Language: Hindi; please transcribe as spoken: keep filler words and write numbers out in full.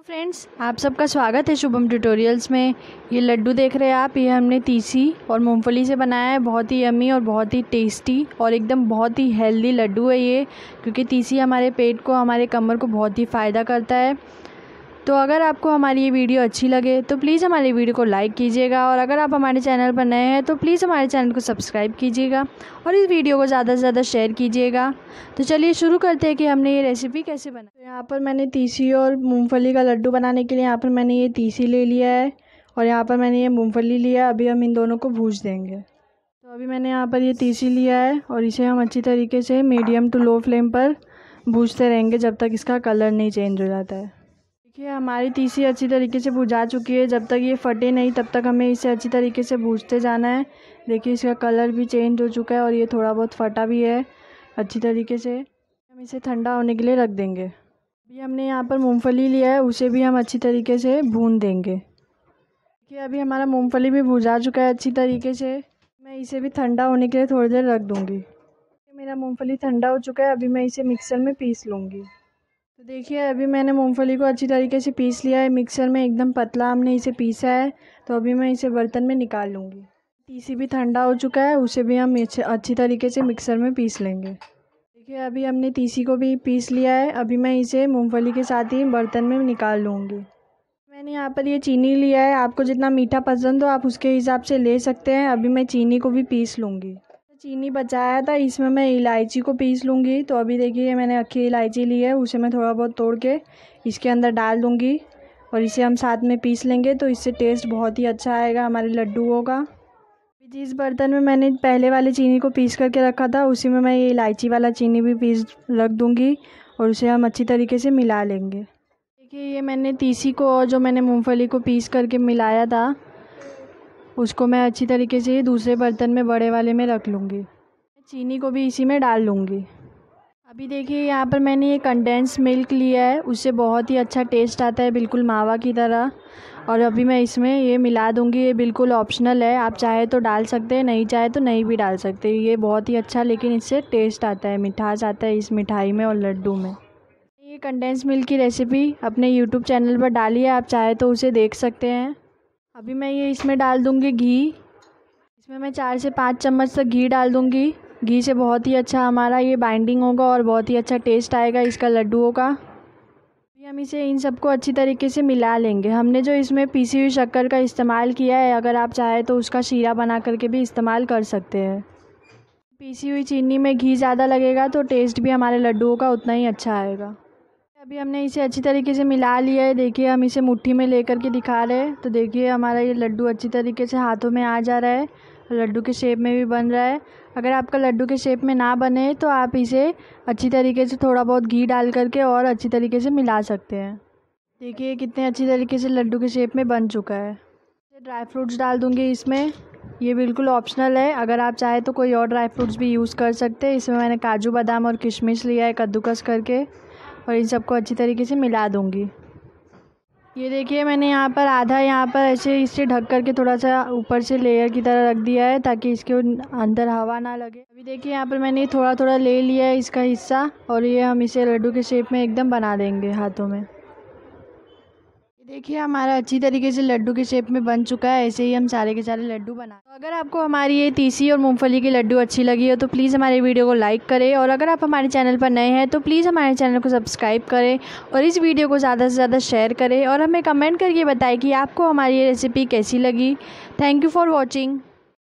फ्रेंड्स, आप सबका स्वागत है शुभम ट्यूटोरियल्स में। ये लड्डू देख रहे हैं आप, ये हमने तीसी और मूंगफली से बनाया है। बहुत ही यम्मी और बहुत ही टेस्टी और एकदम बहुत ही हेल्दी लड्डू है ये, क्योंकि तीसी हमारे पेट को, हमारे कमर को बहुत ही फ़ायदा करता है। तो अगर आपको हमारी ये वीडियो अच्छी लगे तो प्लीज़ हमारी वीडियो को लाइक कीजिएगा, और अगर आप हमारे चैनल पर नए हैं तो प्लीज़ हमारे चैनल को सब्सक्राइब कीजिएगा और इस वीडियो को ज़्यादा से ज़्यादा शेयर कीजिएगा। तो चलिए शुरू करते हैं कि हमने ये रेसिपी कैसे बनाई। तो यहाँ पर मैंने तीसी और मूंगफली का लड्डू बनाने के लिए यहाँ पर मैंने ये तीसी ले लिया है और यहाँ पर मैंने ये मूँगफली लिया है। अभी हम इन दोनों को भूज देंगे। तो अभी मैंने यहाँ पर ये तीसी लिया है और इसे हम अच्छी तरीके से मीडियम टू लो फ्लेम पर भूजते रहेंगे जब तक इसका कलर नहीं चेंज हो जाता है। देखिए हमारी तीसी अच्छी तरीके से भुजा चुकी है। जब तक ये फटे नहीं तब तक हमें इसे अच्छी तरीके से भूजते जाना है। देखिए इसका कलर भी चेंज हो चुका है और ये थोड़ा बहुत फटा भी है अच्छी तरीके से। हम इसे ठंडा होने के लिए रख देंगे। अभी हमने यहाँ पर मूंगफली लिया है, उसे भी हम अच्छी तरीके से भून देंगे। देखिए अभी हमारा मूंगफली भी भुजा चुका है अच्छी तरीके से। मैं इसे भी ठंडा होने के लिए थोड़ी देर रख दूँगी। मेरा मूँगफली ठंडा हो चुका है, अभी मैं इसे मिक्सर में पीस लूँगी। तो देखिए अभी मैंने मूंगफली को अच्छी तरीके से पीस लिया है मिक्सर में, एकदम पतला हमने इसे पीसा है। तो अभी मैं इसे बर्तन में निकाल लूँगी। तीसी भी ठंडा हो चुका है, उसे भी हम अच्छी तरीके से मिक्सर में पीस लेंगे। देखिए अभी हमने तीसी को भी पीस लिया है। अभी मैं इसे मूंगफली के साथ ही बर्तन में निकाल लूँगी। मैंने यहाँ पर ये चीनी लिया है, आपको जितना मीठा पसंद हो आप उसके हिसाब से ले सकते हैं। अभी मैं चीनी को भी पीस लूँगी। चीनी बचाया था, इसमें मैं इलायची को पीस लूँगी। तो अभी देखिए मैंने अक्खी इलायची ली है, उसे मैं थोड़ा बहुत तोड़ के इसके अंदर डाल दूँगी और इसे हम साथ में पीस लेंगे। तो इससे टेस्ट बहुत ही अच्छा आएगा हमारे लड्डुओं का। जिस बर्तन में मैंने पहले वाली चीनी को पीस करके रखा था उसी में मैं ये इलायची वाला चीनी भी पीस रख दूँगी और उसे हम अच्छी तरीके से मिला लेंगे। देखिए ये मैंने तीसी को और जो मैंने मूँगफली को पीस करके मिलाया था उसको मैं अच्छी तरीके से दूसरे बर्तन में बड़े वाले में रख लूँगी। चीनी को भी इसी में डाल लूँगी। अभी देखिए यहाँ पर मैंने ये कंडेंस मिल्क लिया है, उससे बहुत ही अच्छा टेस्ट आता है, बिल्कुल मावा की तरह। और अभी मैं इसमें ये मिला दूँगी। ये बिल्कुल ऑप्शनल है, आप चाहे तो डाल सकते हैं, नहीं चाहे तो नहीं भी डाल सकते। ये बहुत ही अच्छा, लेकिन इससे टेस्ट आता है, मिठास आता है इस मिठाई में और लड्डू में। ये कंडेंस मिल्क की रेसिपी अपने यूट्यूब चैनल पर डाली है, आप चाहे तो उसे देख सकते हैं। अभी मैं ये इसमें डाल दूँगी घी। इसमें मैं चार से पाँच चम्मच तक घी डाल दूँगी। घी से बहुत ही अच्छा हमारा ये बाइंडिंग होगा और बहुत ही अच्छा टेस्ट आएगा इसका लड्डुओं का। अभी हम इसे इन सबको अच्छी तरीके से मिला लेंगे। हमने जो इसमें पीसी हुई शक्कर का इस्तेमाल किया है, अगर आप चाहें तो उसका शीरा बना करके भी इस्तेमाल कर सकते हैं। पीसी हुई चीनी में घी ज़्यादा लगेगा तो टेस्ट भी हमारे लड्डुओं का उतना ही अच्छा आएगा। अभी हमने इसे अच्छी तरीके से मिला लिया है। देखिए हम इसे मुट्ठी में लेकर के दिखा रहे हैं, तो देखिए हमारा ये लड्डू अच्छी तरीके से हाथों में आ जा रहा है, लड्डू के शेप में भी बन रहा है। अगर आपका लड्डू के शेप में ना बने तो आप इसे अच्छी तरीके से थोड़ा बहुत घी डाल करके और अच्छी तरीके से मिला सकते हैं। देखिए कितने अच्छी तरीके से लड्डू के शेप में बन चुका है। ड्राई फ्रूट्स डाल दूँगी इसमें, ये बिल्कुल ऑप्शनल है, अगर आप चाहें तो कोई और ड्राई फ्रूट्स भी यूज़ कर सकते हैं। इसमें मैंने काजू बादाम और किशमिश लिया है कद्दूकस करके, और इन सबको अच्छी तरीके से मिला दूँगी। ये देखिए मैंने यहाँ पर आधा यहाँ पर ऐसे इसे ढक करके थोड़ा सा ऊपर से लेयर की तरह रख दिया है ताकि इसके अंदर हवा ना लगे। अभी देखिए यहाँ पर मैंने थोड़ा थोड़ा ले लिया है इसका हिस्सा, और ये हम इसे लड्डू के शेप में एकदम बना देंगे हाथों में। देखिए हमारा अच्छी तरीके से लड्डू के शेप में बन चुका है। ऐसे ही हम सारे के सारे लड्डू बना। तो अगर आपको हमारी ये तीसी और मूंगफली की लड्डू अच्छी लगी हो तो प्लीज़ हमारे वीडियो को लाइक करें, और अगर आप हमारे चैनल पर नए हैं तो प्लीज़ हमारे चैनल को सब्सक्राइब करें और इस वीडियो को ज़्यादा से ज़्यादा शेयर करें, और हमें कमेंट करके बताएं कि आपको हमारी ये रेसिपी कैसी लगी। Thank you for watching.